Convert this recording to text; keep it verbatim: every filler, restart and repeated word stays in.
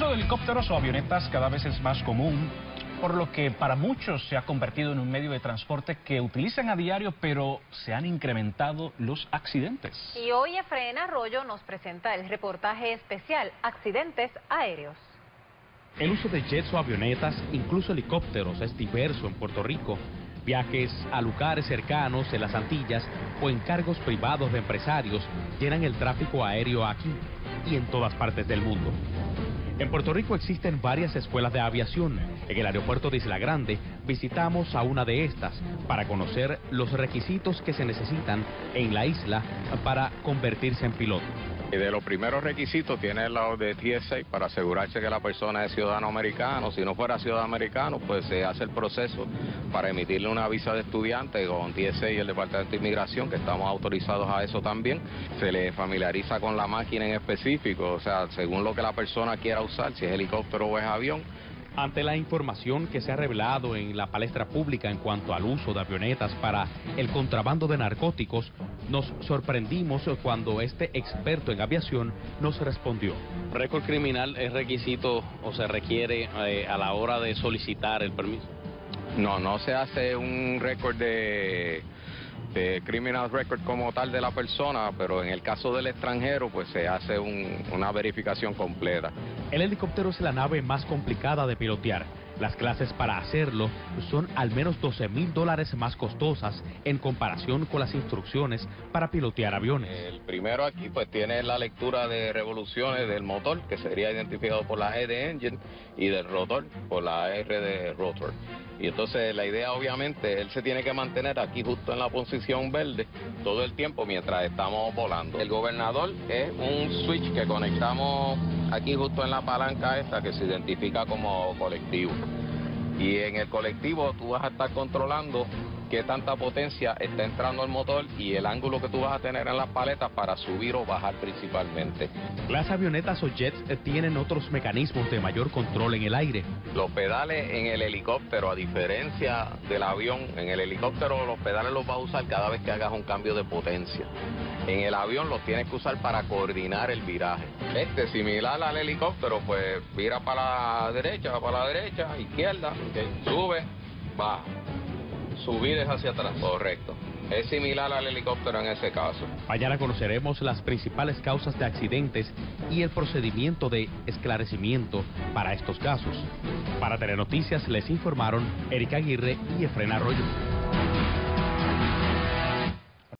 uso de helicópteros o avionetas cada vez es más común, por lo que para muchos se ha convertido en un medio de transporte que utilizan a diario, pero se han incrementado los accidentes. Y hoy Efraín Arroyo nos presenta el reportaje especial Accidentes Aéreos. El uso de jets o avionetas, incluso helicópteros, es diverso en Puerto Rico. Viajes a lugares cercanos en las Antillas o encargos privados de empresarios llenan el tráfico aéreo aquí y en todas partes del mundo. En Puerto Rico existen varias escuelas de aviación. En el aeropuerto de Isla Grande visitamos a una de estas para conocer los requisitos que se necesitan en la isla para convertirse en piloto. Y de los primeros requisitos tiene el lado de T S A para asegurarse que la persona es ciudadano americano. Si no fuera ciudadano americano, pues se hace el proceso para emitirle una visa de estudiante con T S A y el Departamento de Inmigración, que estamos autorizados a eso también. Se le familiariza con la máquina en específico, o sea, según lo que la persona quiera usar, si es helicóptero o es avión. Ante la información que se ha revelado en la palestra pública en cuanto al uso de avionetas para el contrabando de narcóticos, nos sorprendimos cuando este experto en aviación nos respondió. ¿Récord criminal es requisito o se requiere eh, a la hora de solicitar el permiso? No, no se hace un récord de... de criminal record como tal de la persona, pero en el caso del extranjero pues se hace un, una verificación completa. El helicóptero es la nave más complicada de pilotear. Las clases para hacerlo son al menos doce mil dólares más costosas en comparación con las instrucciones para pilotear aviones. El primero aquí pues tiene la lectura de revoluciones del motor, que sería identificado por la E de engine, y del rotor por la R de rotor. Y entonces la idea obviamente, él se tiene que mantener aquí justo en la posición verde todo el tiempo mientras estamos volando. El gobernador es un switch que conectamos aquí justo en la palanca esta que se identifica como colectivo. Y en el colectivo tú vas a estar controlando qué tanta potencia está entrando al motor y el ángulo que tú vas a tener en las paletas para subir o bajar principalmente. Las avionetas o jets tienen otros mecanismos de mayor control en el aire. Los pedales en el helicóptero, a diferencia del avión, en el helicóptero los pedales los vas a usar cada vez que hagas un cambio de potencia. En el avión los tienes que usar para coordinar el viraje. Este, similar al helicóptero, pues vira para la derecha, para la derecha, izquierda, okay. Sube, baja. Subir es hacia atrás. Correcto. Es similar al helicóptero en ese caso. Mañana conoceremos las principales causas de accidentes y el procedimiento de esclarecimiento para estos casos. Para Telenoticias les informaron Erika Aguirre y Efraín Arroyo.